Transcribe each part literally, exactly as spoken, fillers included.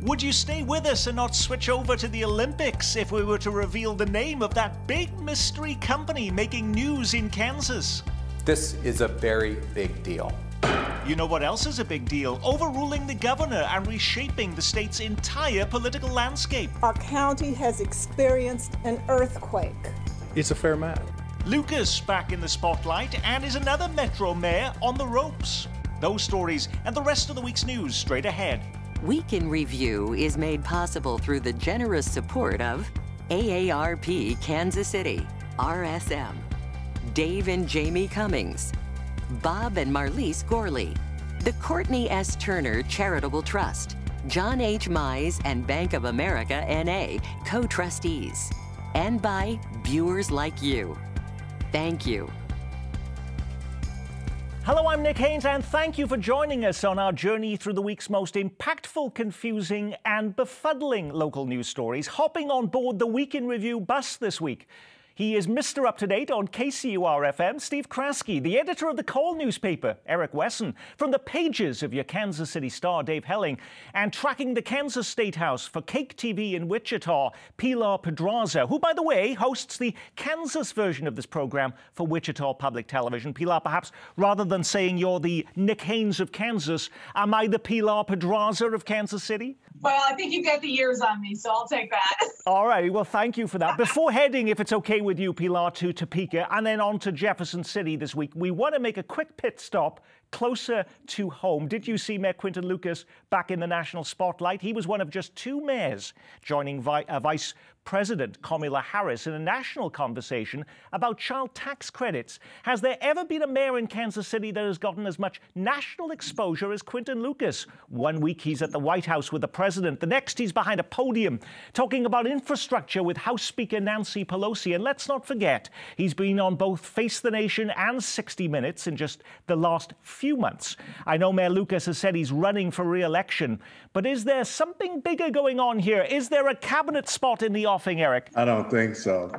Would you stay with us and not switch over to the Olympics if we were to reveal the name of that big mystery company making news in Kansas? This is a very big deal. You know what else is a big deal? Overruling the governor and reshaping the state's entire political landscape. Our county has experienced an earthquake. It's a fair matter. Lucas back in the spotlight, and is another Metro mayor on the ropes? Those stories and the rest of the week's news straight ahead. Week in Review is made possible through the generous support of A A R P Kansas City, R S M, Dave and Jamie Cummings, Bob and Marlise Gorley, the Courtney S. Turner Charitable Trust, John H. Mize and Bank of America N A co-trustees, and by viewers like you. Thank you. Hello, I'm Nick Haines, and thank you for joining us on our journey through the week's most impactful, confusing, and befuddling local news stories. Hopping on board the Week in Review bus this week, he is Mister Up-to-Date on K C U R F M, Steve Kraske, the editor of the Call newspaper, Eric Wesson, from the pages of your Kansas City Star, Dave Helling, and tracking the Kansas State House for Cake T V in Wichita, Pilar Pedraza, who, by the way, hosts the Kansas version of this program for Wichita Public Television. Pilar, perhaps rather than saying you're the Nick Haines of Kansas, am I the Pilar Pedraza of Kansas City? Well, I think you've got the years on me, so I'll take that. All right, well, thank you for that. Before heading, if it's okay with you, Pilar, to Topeka and then on to Jefferson City this week, we want to make a quick pit stop closer to home. Did you see Mayor Quinton Lucas back in the national spotlight? He was one of just two mayors joining Vi- uh, Vice President Kamala Harris in a national conversation about child tax credits. Has there ever been a mayor in Kansas City that has gotten as much national exposure as Quinton Lucas? One week he's at the White House with the president. The next he's behind a podium talking about infrastructure with House Speaker Nancy Pelosi. And let's not forget, he's been on both Face the Nation and sixty minutes in just the last few months. I know Mayor Lucas has said he's running for re-election, but is there something bigger going on here? Is there a cabinet spot in the offing, Eric? I don't think so.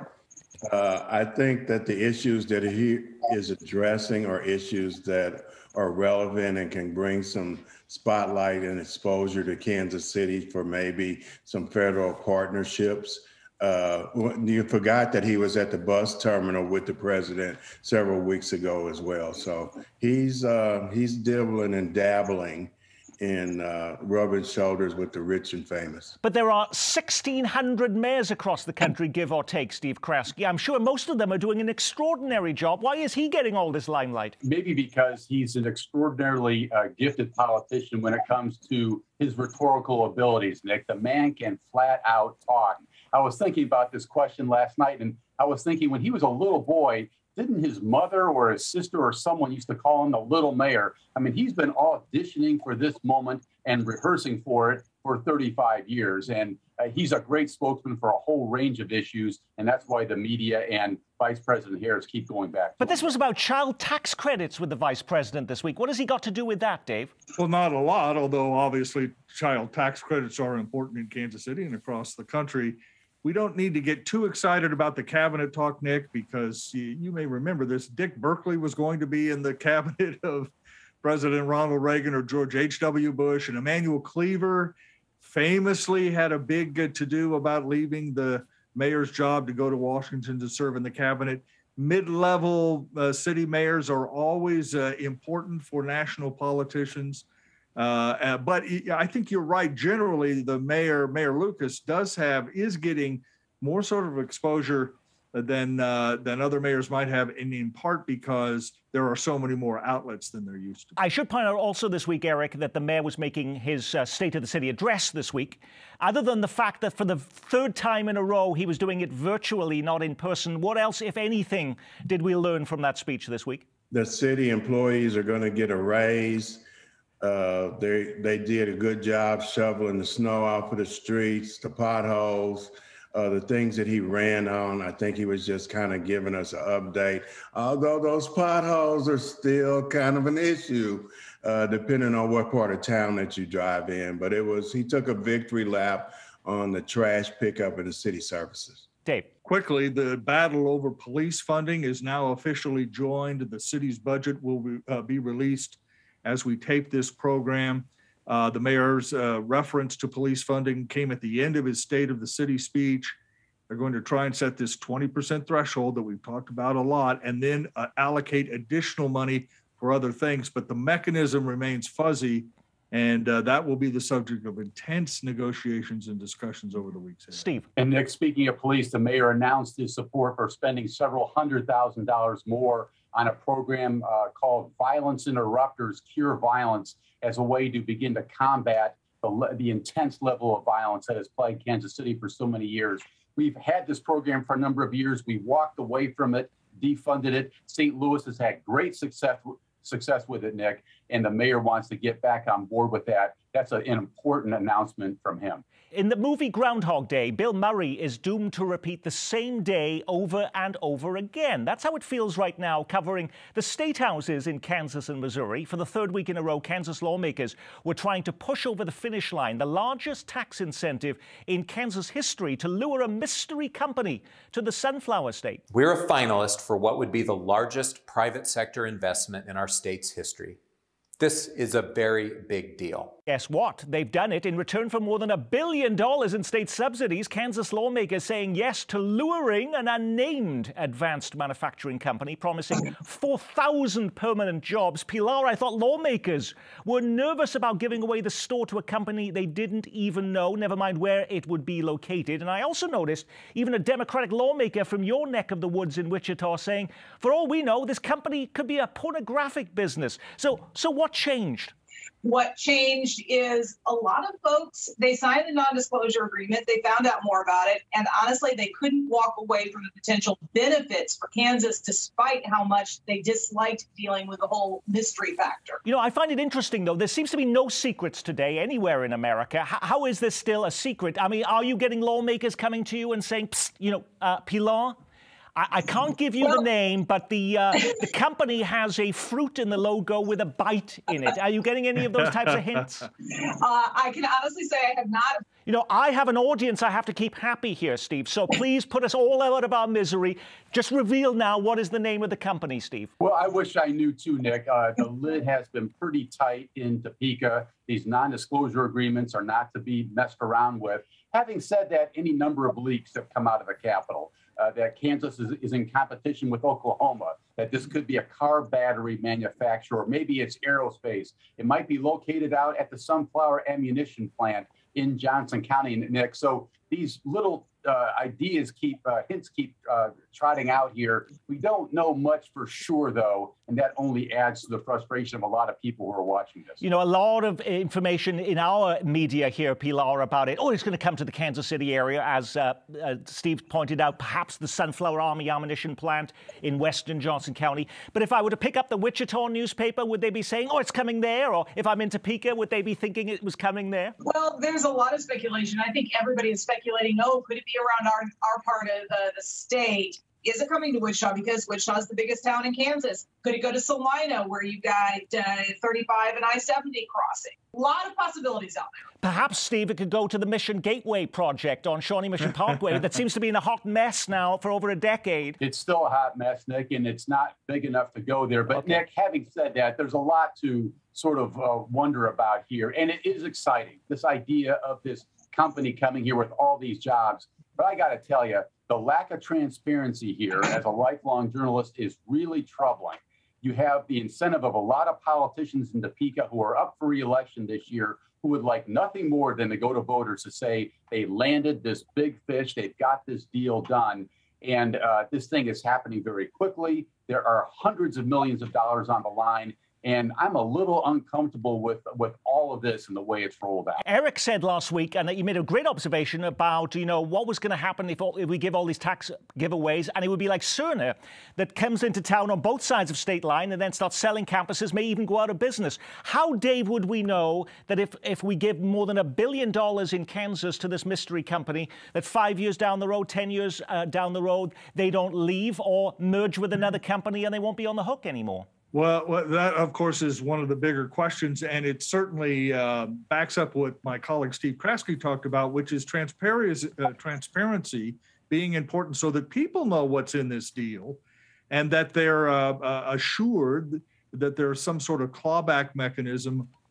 Uh, I think that the issues that he is addressing are issues that are relevant and can bring some spotlight and exposure to Kansas City for maybe some federal partnerships. Uh, you forgot that he was at the bus terminal with the president several weeks ago as well. So he's uh, he's dibbling and dabbling in uh, rubbing shoulders with the rich and famous. But there are sixteen hundred mayors across the country, give or take, Steve Kraske. I'm sure most of them are doing an extraordinary job. Why is he getting all this limelight? Maybe because he's an extraordinarily uh, gifted politician when it comes to his rhetorical abilities, Nick. The man can flat out talk. I was thinking about this question last night, and I was thinking when he was a little boy, didn't his mother or his sister or someone used to call him the little mayor? I mean, he's been auditioning for this moment and rehearsing for it for thirty-five years. And uh, he's a great spokesman for a whole range of issues. And that's why the media and Vice President Harris keep going back. But this was about child tax credits with the vice president this week. What has he got to do with that, Dave? Well, not a lot, although obviously child tax credits are important in Kansas City and across the country. We don't need to get too excited about the cabinet talk, Nick, because you, you may remember this. Dick Berkeley was going to be in the cabinet of President Ronald Reagan or George H W Bush, and Emanuel Cleaver famously had a big to-do about leaving the mayor's job to go to Washington to serve in the cabinet. Mid-level uh, city mayors are always uh, important for national politicians. Uh, uh, but I think you're right. Generally, the mayor, Mayor Lucas, does have is getting more sort of exposure than uh, than other mayors might have, and in part because there are so many more outlets than there used to be. I should point out also this week, Eric, that the mayor was making his uh, State of the City address this week. Other than the fact that for the third time in a row he was doing it virtually, not in person, what else, if anything, did we learn from that speech this week? The city employees are going to get a raise. Uh, they they did a good job shoveling the snow off of the streets, the potholes, uh, the things that he ran on. I think he was just kind of giving us an update, although those potholes are still kind of an issue, uh, depending on what part of town that you drive in. But it was, he took a victory lap on the trash pickup and the city services. Dave. Quickly, the battle over police funding is now officially joined. The city's budget will be, uh, be released as we tape this program. Uh, the mayor's uh, reference to police funding came at the end of his State of the City speech. They're going to try and set this twenty percent threshold that we've talked about a lot, and then uh, allocate additional money for other things. But the mechanism remains fuzzy, and uh, that will be the subject of intense negotiations and discussions over the weeks ahead. Steve. And Nick, speaking of police, the mayor announced his support for spending several hundred thousand dollars more on a program uh, called Violence Interrupters Cure Violence, as a way to begin to combat the, the intense level of violence that has plagued Kansas City for so many years. We've had this program for a number of years. We walked away from it, defunded it. Saint Louis has had great success success with it, Nick, and the mayor wants to get back on board with that. That's a, an important announcement from him. In the movie Groundhog Day, Bill Murray is doomed to repeat the same day over and over again. That's how it feels right now, covering the state houses in Kansas and Missouri. For the third week in a row, Kansas lawmakers were trying to push over the finish line the largest tax incentive in Kansas history to lure a mystery company to the Sunflower State. We're a finalist for what would be the largest private sector investment in our state's history. This is a very big deal. Guess what? They've done it in return for more than a billion dollars in state subsidies. Kansas lawmakers saying yes to luring an unnamed advanced manufacturing company, promising four thousand permanent jobs. Pilar, I thought lawmakers were nervous about giving away the store to a company they didn't even know, never mind where it would be located. And I also noticed even a Democratic lawmaker from your neck of the woods in Wichita saying, for all we know, this company could be a pornographic business. So, so what changed? What changed is a lot of folks, they signed a non-disclosure agreement, they found out more about it, and honestly, they couldn't walk away from the potential benefits for Kansas despite how much they disliked dealing with the whole mystery factor. You know, I find it interesting, though. There seems to be no secrets today anywhere in America. H how is this still a secret? I mean, are you getting lawmakers coming to you and saying, psst, you know, uh, Pilar, I, I can't give you well, the name, but the uh, the company has a fruit in the logo with a bite in it. Are you getting any of those types of hints? Uh, I can honestly say I have not. You know, I have an audience I have to keep happy here, Steve. So please put us all out of our misery. Just reveal now, what is the name of the company, Steve? Well, I wish I knew too, Nick. Uh, the lid has been pretty tight in Topeka. These non-disclosure agreements are not to be messed around with. Having said that, any number of leaks have come out of the Capitol. Uh, that Kansas is, is in competition with Oklahoma, that this could be a car battery manufacturer, maybe it's aerospace. It might be located out at the Sunflower Ammunition Plant in Johnson County, Nick. So these little uh, ideas keep, uh, hints keep uh, trotting out here. We don't know much for sure, though, and that only adds to the frustration of a lot of people who are watching this. You know, a lot of information in our media here, Pilar, about it. Oh, it's going to come to the Kansas City area, as uh, uh, Steve pointed out, perhaps the Sunflower Army Ammunition Plant in western Johnson County. But if I were to pick up the Wichita newspaper, would they be saying, oh, it's coming there? Or if I'm in Topeka, would they be thinking it was coming there? Well, there's a lot of speculation. I think everybody is speculating, oh, could it be around our, our part of uh, the state? Is it coming to Wichita because Wichita is the biggest town in Kansas? Could it go to Salina, where you got uh, thirty-five and I seventy crossing? A lot of possibilities out there. Perhaps, Steve, it could go to the Mission Gateway project on Shawnee Mission Parkway that seems to be in a hot mess now for over a decade. It's still a hot mess, Nick, and it's not big enough to go there. But, okay. Nick, having said that, there's a lot to sort of uh, wonder about here. And it is exciting, this idea of this company coming here with all these jobs. But I got to tell you, the lack of transparency here as a lifelong journalist is really troubling. You have the incentive of a lot of politicians in Topeka who are up for re-election this year who would like nothing more than to go to voters to say they landed this big fish, they've got this deal done. And uh, this thing is happening very quickly. There are hundreds of millions of dollars on the line. And I'm a little uncomfortable with, with all of this and the way it's rolled out. Eric said last week, and you made a great observation about, you know, what was going to happen if, all, if we give all these tax giveaways, and it would be like Cerner that comes into town on both sides of state line and then starts selling campuses, may even go out of business. How, Dave, would we know that if, if we give more than a billion dollars in Kansas to this mystery company, that five years down the road, ten years uh, down the road, they don't leave or merge with another company and they won't be on the hook anymore? Well, well, that, of course, is one of the bigger questions, and it certainly uh, backs up what my colleague Steve Kraske talked about, which is transparency, uh, transparency being important so that people know what's in this deal and that they're uh, uh, assured that there's some sort of clawback mechanism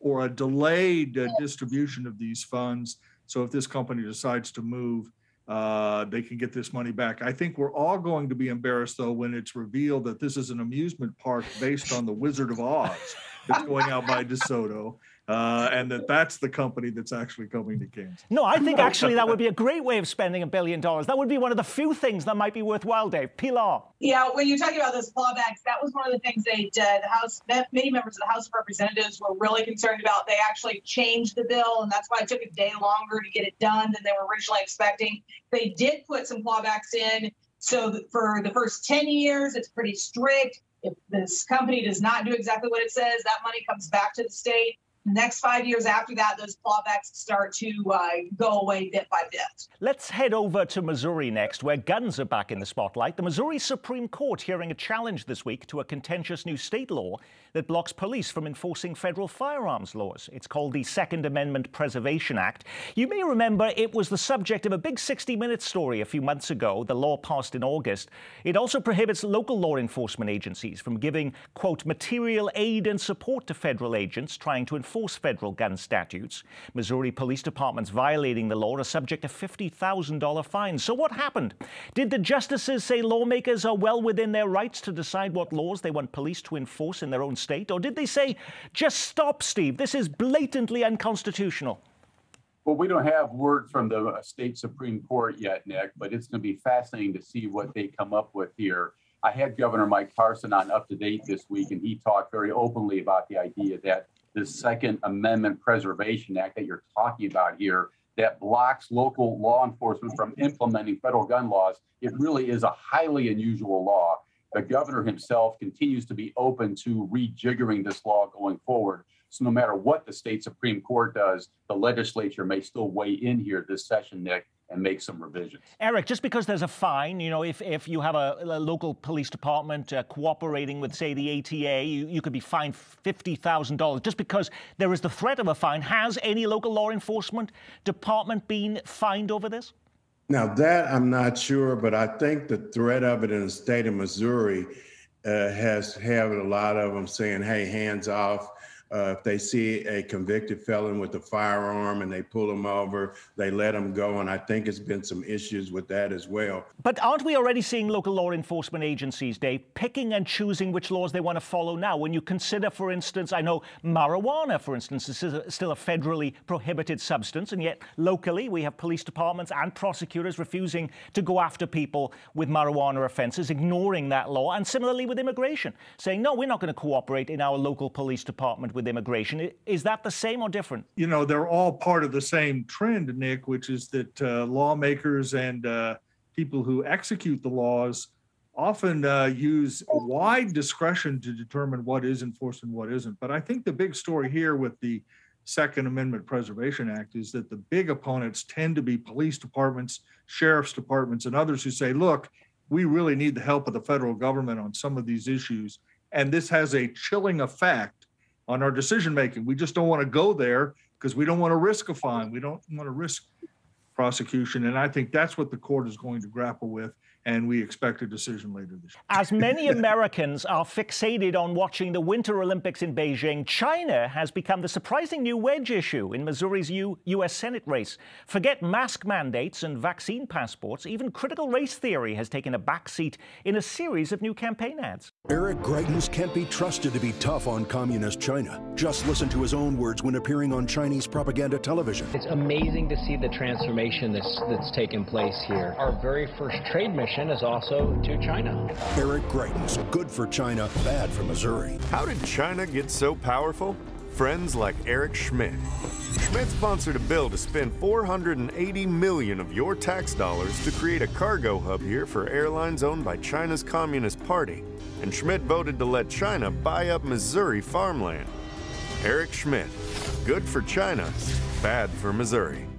or a delayed uh, distribution of these funds. So if this company decides to move, uh, they can get this money back. I think we're all going to be embarrassed, though, when it's revealed that this is an amusement park based on the Wizard of Oz that's going out by DeSoto. Uh, and that that's the company that's actually coming to Kansas. No, I think actually that would be a great way of spending a billion dollars. That would be one of the few things that might be worthwhile, Dave. Pilar. Yeah, when you're talking about those clawbacks, that was one of the things they did. The House, many members of the House of Representatives were really concerned about. They actually changed the bill, and that's why it took a day longer to get it done than they were originally expecting. They did put some clawbacks in. So for the first ten years, it's pretty strict. If this company does not do exactly what it says, that money comes back to the state. Next five years after that, those clawbacks start to uh, go away bit by bit. Let's head over to Missouri next, where guns are back in the spotlight. The Missouri Supreme Court hearing a challenge this week to a contentious new state law that blocks police from enforcing federal firearms laws. It's called the Second Amendment Preservation Act. You may remember it was the subject of a big sixty minute story a few months ago. The law passed in August. It also prohibits local law enforcement agencies from giving, quote, material aid and support to federal agents trying to enforce enforce federal gun statutes. Missouri police departments violating the law are subject to fifty thousand dollar fines. So what happened? Did the justices say lawmakers are well within their rights to decide what laws they want police to enforce in their own state? Or did they say, just stop, Steve, this is blatantly unconstitutional? Well, we don't have word from the state Supreme Court yet, Nick, but it's going to be fascinating to see what they come up with here. I had Governor Mike Parson on Up to Date this week, and he talked very openly about the idea that the Second Amendment Preservation Act that you're talking about here, that blocks local law enforcement from implementing federal gun laws, it really is a highly unusual law. The governor himself continues to be open to rejiggering this law going forward. So no matter what the state Supreme Court does, the legislature may still weigh in here this session, Nick, and make some revisions. Eric, just because there's a fine, you know, if, if you have a, a local police department uh, cooperating with, say, the A T A, you, you could be fined fifty thousand dollars. Just because there is the threat of a fine, has any local law enforcement department been fined over this? Now, that I'm not sure, but I think the threat of it in the state of Missouri uh, has had a lot of them saying, hey, hands off. Uh, if they see a convicted felon with a firearm and they pull them over, they let them go. And I think it's been some issues with that as well. But aren't we already seeing local law enforcement agencies, Dave, picking and choosing which laws they want to follow now? When you consider, for instance, I know marijuana, for instance, is still a federally prohibited substance. And yet locally, we have police departments and prosecutors refusing to go after people with marijuana offenses, ignoring that law. And similarly with immigration, saying, no, we're not going to cooperate in our local police department with immigration. Is that the same or different? You know, they're all part of the same trend, Nick, which is that uh, lawmakers and uh, people who execute the laws often uh, use wide discretion to determine what is enforced and what isn't. But I think the big story here with the Second Amendment Preservation Act is that the big opponents tend to be police departments, sheriff's departments, and others who say, look, we really need the help of the federal government on some of these issues. And this has a chilling effect on our decision making. We just don't want to go there because we don't want to risk a fine. We don't want to risk prosecution. And I think that's what the court is going to grapple with. And we expect a decision later this year. As many Americans are fixated on watching the Winter Olympics in Beijing, China has become the surprising new wedge issue in Missouri's U S Senate race. Forget mask mandates and vaccine passports, even critical race theory has taken a backseat in a series of new campaign ads. Eric Greitens can't be trusted to be tough on communist China. Just listen to his own words when appearing on Chinese propaganda television. It's amazing to see the transformation that's, that's taken place here. Our very first trade mission is also to China. Eric Greitens, good for China, bad for Missouri. How did China get so powerful? Friends like Eric Schmidt. Schmidt sponsored a bill to spend four hundred eighty million dollars of your tax dollars to create a cargo hub here for airlines owned by China's Communist Party. And Schmidt voted to let China buy up Missouri farmland. Eric Schmidt, good for China, bad for Missouri.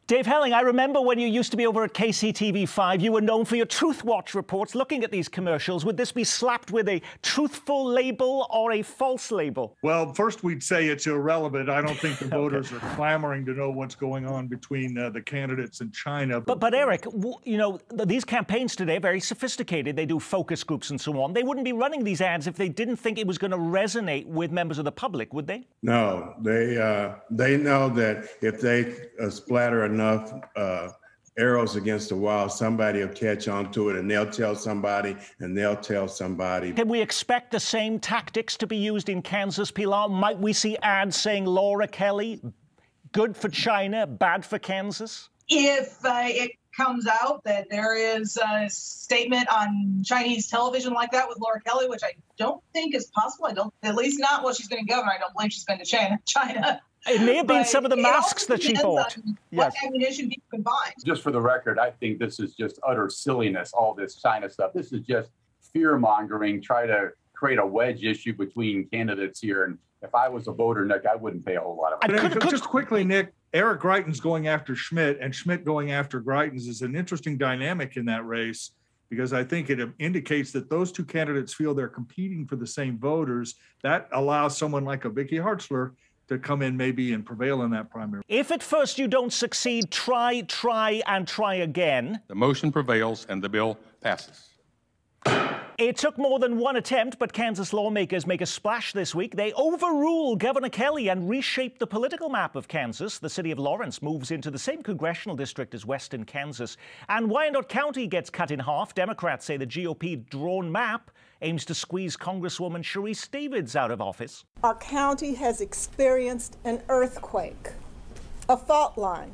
Dave Helling, I remember when you used to be over at K C T V five, you were known for your Truth Watch reports looking at these commercials. Would this be slapped with a truthful label or a false label? Well, first we'd say it's irrelevant. I don't think the voters Okay. are clamoring to know what's going on between uh, the candidates in China. But, but Eric, you know, these campaigns today are very sophisticated. They do focus groups and so on. They wouldn't be running these ads if they didn't think it was going to resonate with members of the public, would they? No, they uh, they know that if they uh, splatter enough uh, arrows against the wall, somebody will catch on to it, and they'll tell somebody, and they'll tell somebody. Can we expect the same tactics to be used in Kansas, Pilar? Might we see ads saying Laura Kelly, good for China, bad for Kansas? If uh, it comes out that there is a statement on Chinese television like that with Laura Kelly, which I don't think is possible. I don't, at least not while she's been governor. I don't believe she's been to China. China. It may have been But some of the masks that she bought. What Yes. ammunition people can buy. Just for the record, I think this is just utter silliness, all this China stuff. This is just fear mongering, try to create a wedge issue between candidates here. And if I was a voter, Nick, I wouldn't pay a whole lot of money. But just quickly, Nick, Eric Greitens going after Schmidt and Schmidt going after Greitens is an interesting dynamic in that race, because I think it indicates that those two candidates feel they're competing for the same voters. That allows someone like a Vicky Hartzler to come in maybe and prevail in that primary. If at first you don't succeed, try, try, and try again. The motion prevails and the bill passes. It took more than one attempt, but Kansas lawmakers make a splash this week. They overrule Governor Kelly and reshape the political map of Kansas. The city of Lawrence moves into the same congressional district as Western Kansas. And Wyandotte County gets cut in half. Democrats say the G O P drawn map aims to squeeze Congresswoman Sharice Davids out of office. Our county has experienced an earthquake, a fault line.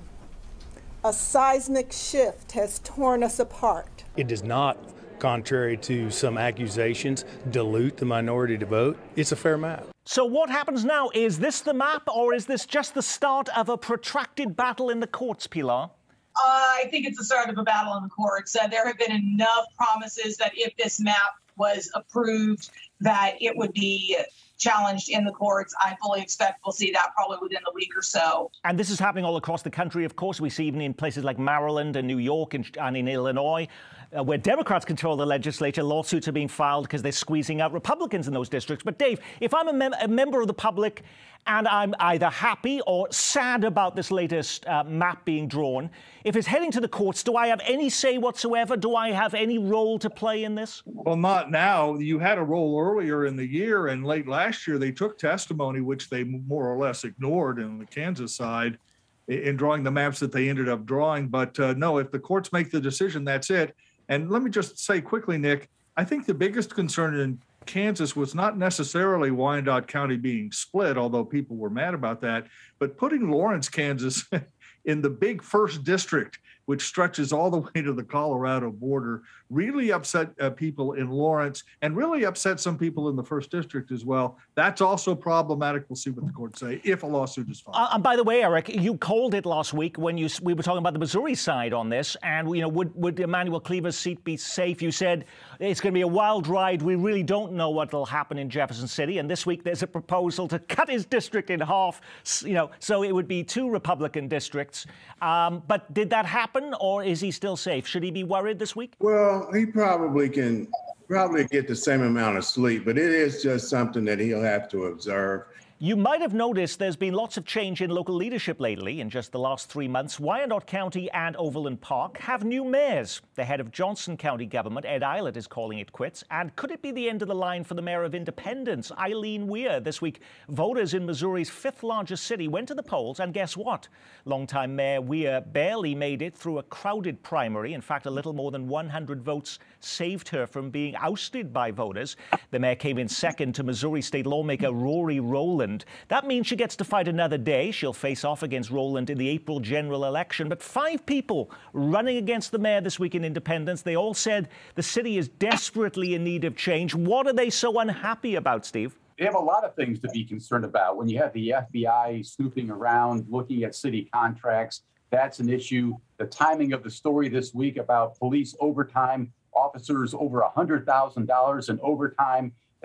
A seismic shift has torn us apart. It does not, contrary to some accusations, dilute the minority to vote. It's a fair map. So what happens now? Is this the map, or is this just the start of a protracted battle in the courts, Pilar? Uh, I think it's the start of a battle in the courts. Uh, there have been enough promises that if this map was approved, that it would be challenged in the courts. I fully expect we'll see that probably within the week or so. And this is happening all across the country, of course. We see even in places like Maryland and New York and, and in Illinois, uh, where Democrats control the legislature, lawsuits are being filed because they're squeezing out Republicans in those districts. But Dave, if I'm a, mem a member of the public and I'm either happy or sad about this latest uh, map being drawn, if it's heading to the courts, do I have any say whatsoever? Do I have any role to play in this? Well, not now. You had a role earlier in the year, and late last year they took testimony, which they more or less ignored on the Kansas side, in drawing the maps that they ended up drawing. But uh, no, if the courts make the decision, that's it. And let me just say quickly, Nick, I think the biggest concern in Kansas was not necessarily Wyandotte County being split, although people were mad about that, but putting Lawrence, Kansas in the big first district, which stretches all the way to the Colorado border, really upset uh, people in Lawrence and really upset some people in the first district as well. That's also problematic. We'll see what the courts say if a lawsuit is filed. Uh, and by the way, Eric, you called it last week when you we were talking about the Missouri side on this, and you know, would would Emmanuel Cleaver's seat be safe? You said it's going to be a wild ride. We really don't know what will happen in Jefferson City. And this week there's a proposal to cut his district in half. You know, so it would be two Republican districts. Um, but did that happen, or is he still safe? Should he be worried this week? Well, he probably can probably get the same amount of sleep, but it is just something that he'll have to observe. You might have noticed there's been lots of change in local leadership lately. In just the last three months, Wyandotte County and Overland Park have new mayors. The head of Johnson County government, Ed Eilert, is calling it quits. And could it be the end of the line for the mayor of Independence, Eileen Weir? This week, voters in Missouri's fifth largest city went to the polls, and guess what? Longtime Mayor Weir barely made it through a crowded primary. In fact, a little more than one hundred votes saved her from being ousted by voters. The mayor came in second to Missouri state lawmaker Rory Rowland. That means she gets to fight another day. She'll face off against Rowland in the April general election. But five people running against the mayor this week in Independence, they all said the city is desperately in need of change. What are they so unhappy about, Steve? They have a lot of things to be concerned about. When you have the F B I snooping around, looking at city contracts, that's an issue. The timing of the story this week about police overtime, officers over one hundred thousand dollars in overtime, that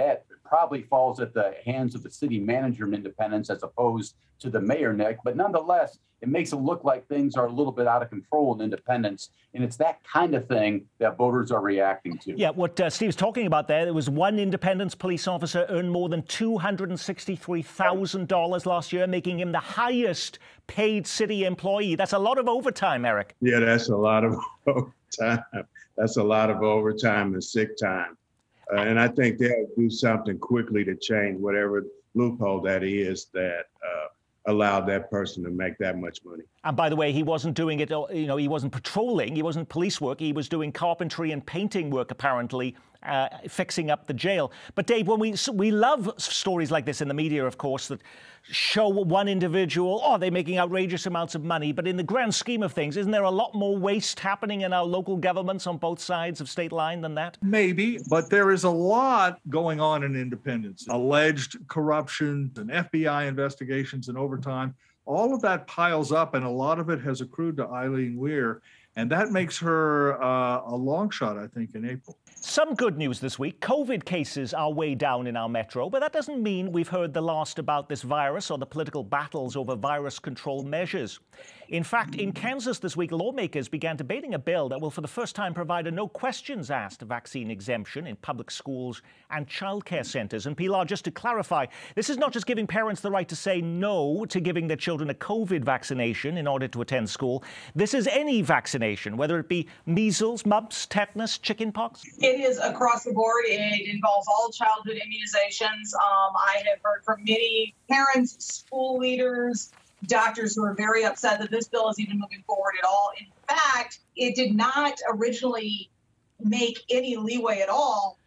probably falls at the hands of the city manager of independence as opposed to the mayor, Nick. But nonetheless, it makes it look like things are a little bit out of control in Independence. And it's that kind of thing that voters are reacting to. Yeah, what uh, Steve's talking about there, there was one Independence police officer earned more than two hundred sixty-three thousand dollars last year, making him the highest paid city employee. That's a lot of overtime, Eric. Yeah, that's a lot of overtime. That's a lot of overtime and sick time. Uh, and I think they'll do something quickly to change whatever loophole that is that uh, allowed that person to make that much money. And by the way, he wasn't doing it, you know, he wasn't patrolling, he wasn't police work, he was doing carpentry and painting work, apparently, uh, fixing up the jail. But Dave, when we, we love stories like this in the media, of course, that show one individual, oh, they're making outrageous amounts of money. But in the grand scheme of things, isn't there a lot more waste happening in our local governments on both sides of state line than that? Maybe, but there is a lot going on in Independence. Alleged corruption and F B I investigations and overtime. All of that piles up, and a lot of it has accrued to Eileen Weir. And that makes her uh, a long shot, I think, in April. Some good news this week. COVID cases are way down in our metro, but that doesn't mean we've heard the last about this virus or the political battles over virus control measures. In fact, in Kansas this week, lawmakers began debating a bill that will for the first time provide a no questions asked vaccine exemption in public schools and childcare centres. And Pilar, just to clarify, this is not just giving parents the right to say no to giving their children a COVID vaccination in order to attend school. This is any vaccination, whether it be measles, mumps, tetanus, chickenpox. It is across the board. It involves all childhood immunizations. Um, I have heard from many parents, school leaders, doctors who are very upset that this bill is even moving forward at all. In fact, it did not originally make any leeway at all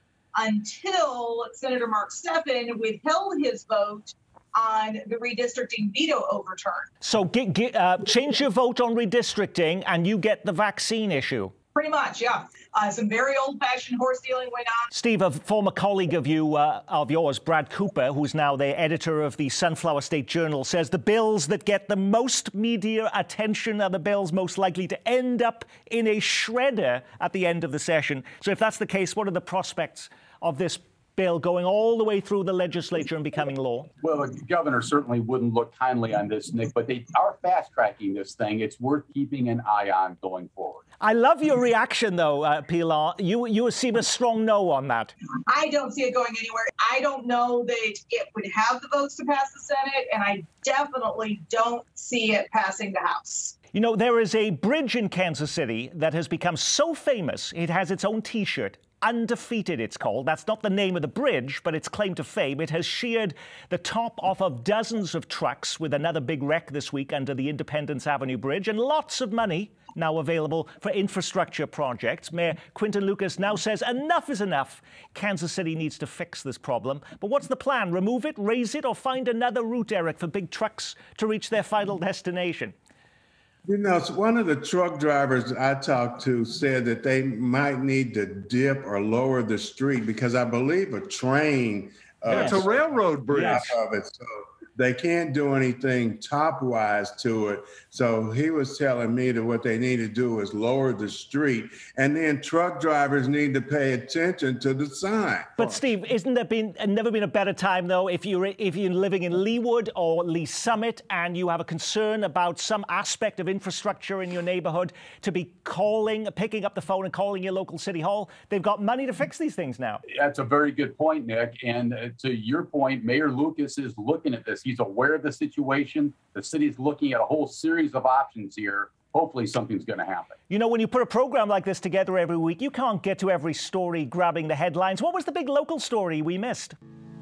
until Senator Mark Steffen withheld his vote on the redistricting veto overturn. So get, get, uh, change your vote on redistricting and you get the vaccine issue. Pretty much, yeah. Uh, some very old-fashioned horse dealing went on. Steve, a former colleague of you, uh, of yours, Brad Cooper, who's now the editor of the Sunflower State Journal, says the bills that get the most media attention are the bills most likely to end up in a shredder at the end of the session. So if that's the case, what are the prospects of this bill going all the way through the legislature and becoming law? Well, the governor certainly wouldn't look kindly on this, Nick, but they are fast-tracking this thing. It's worth keeping an eye on going forward. I love your reaction, though, uh, Pilar. You, you seem a strong no on that. I don't see it going anywhere. I don't know that it would have the votes to pass the Senate, and I definitely don't see it passing the House. You know, there is a bridge in Kansas City that has become so famous, it has its own T-shirt. Undefeated, it's called. That's not the name of the bridge, but its claim to fame. It has sheared the top off of dozens of trucks with another big wreck this week under the Independence Avenue Bridge, and lots of money now available for infrastructure projects. Mayor Quinton Lucas now says enough is enough. Kansas City needs to fix this problem. But what's the plan? Remove it, raise it, or find another route, Eric, for big trucks to reach their final destination? You know, one of the truck drivers I talked to said that they might need to dip or lower the street because I believe a train. Uh, yeah, it's a railroad bridge. Of it, so they can't do anything top-wise to it. So he was telling me that what they need to do is lower the street, and then truck drivers need to pay attention to the sign. But Steve, isn't there been never been a better time though if you're if you're living in Leawood or Lee Summit and you have a concern about some aspect of infrastructure in your neighborhood to be calling, picking up the phone and calling your local city hall? They've got money to fix these things now. That's a very good point, Nick. And uh, to your point, Mayor Lucas is looking at this. He's aware of the situation. The city's looking at a whole series of options here. Hopefully something's going to happen. You know, when you put a program like this together every week, you can't get to every story grabbing the headlines. What was the big local story we missed?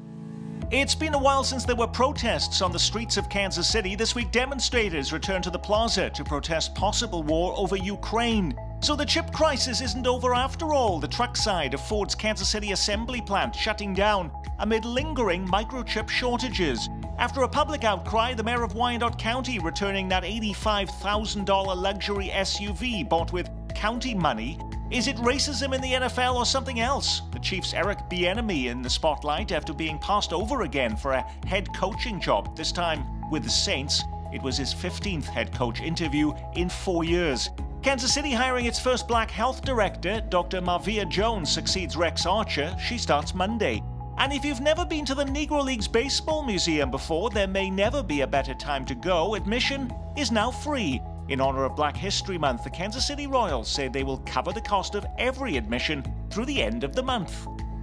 It's been a while since there were protests on the streets of Kansas City. This week, demonstrators returned to the plaza to protest possible war over Ukraine. So the chip crisis isn't over after all. The truck side of Ford's Kansas City assembly plant shutting down amid lingering microchip shortages. After a public outcry, the mayor of Wyandotte County returning that eighty-five thousand dollar luxury S U V bought with county money. Is it racism in the N F L or something else? The Chiefs' Eric Bieniemy in the spotlight after being passed over again for a head coaching job, this time with the Saints. It was his fifteenth head coach interview in four years. Kansas City hiring its first black health director. Doctor Marvia Jones succeeds Rex Archer. She starts Monday. And if you've never been to the Negro Leagues Baseball Museum before, there may never be a better time to go. Admission is now free. In honor of Black History Month, the Kansas City Royals say they will cover the cost of every admission through the end of the month.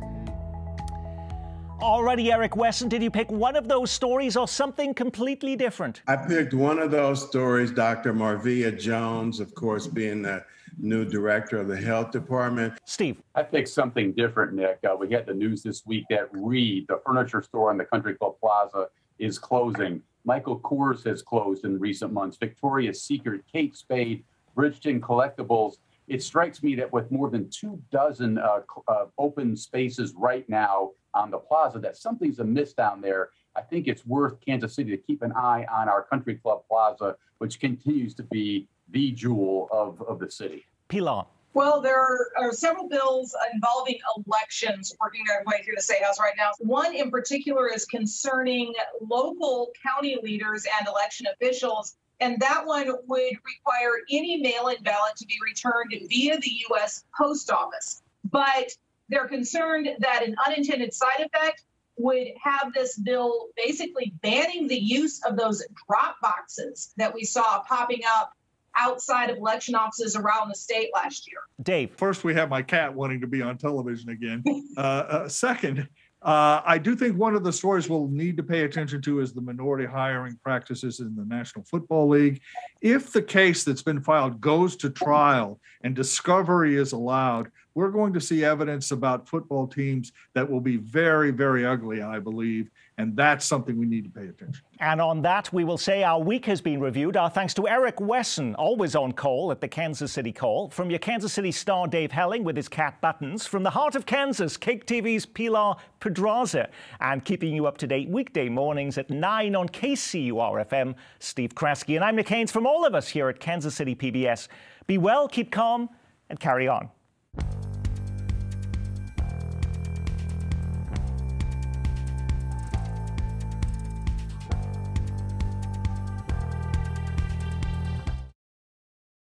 Alrighty, Eric Wesson, did you pick one of those stories or something completely different? I picked one of those stories, Doctor Marvia Jones, of course, being the new director of the health department. Steve. I picked something different, Nick. Uh, we had the news this week that Reed, the furniture store on the Country Club Plaza, is closing. Michael Kors has closed in recent months. Victoria's Secret, Kate Spade, Bridgeton Collectibles. It strikes me that with more than two dozen uh, uh, open spaces right now on the plaza, that something's amiss down there. I think it's worth Kansas City to keep an eye on our Country Club Plaza, which continues to be the jewel of, of the city. Pilar. Well, there are, are several bills involving elections working their way through the State House right now. One in particular is concerning local county leaders and election officials, and that one would require any mail-in ballot to be returned via the U S Post Office. But they're concerned that an unintended side effect would have this bill basically banning the use of those drop boxes that we saw popping up outside of election offices around the state last year. Dave. First, we have my cat wanting to be on television again. uh, uh, second, uh, I do think one of the stories we'll need to pay attention to is the minority hiring practices in the National Football League. If the case that's been filed goes to trial and discovery is allowed, we're going to see evidence about football teams that will be very, very ugly, I believe. And that's something we need to pay attention to. And on that, we will say our week has been reviewed. Our thanks to Eric Wesson, always on call at the Kansas City Call. From your Kansas City star, Dave Helling, with his cat buttons. From the heart of Kansas, K C P T's Pilar Pedraza. And keeping you up to date weekday mornings at nine on K C U R F M, Steve Kraske. And I'm Nick Haines. From all of us here at Kansas City P B S, be well, keep calm, and carry on.